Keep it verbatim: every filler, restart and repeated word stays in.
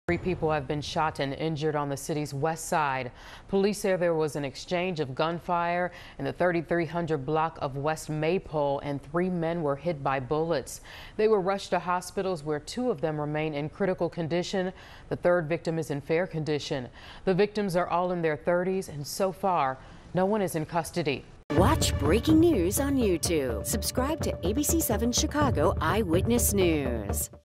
Three people have been shot and injured on the city's west side. Police say there was an exchange of gunfire in the thirty-three hundred block of West Maypole, and three men were hit by bullets. They were rushed to hospitals where two of them remain in critical condition. The third victim is in fair condition. The victims are all in their thirties, and so far, no one is in custody. Watch breaking news on YouTube. Subscribe to A B C seven Chicago Eyewitness News.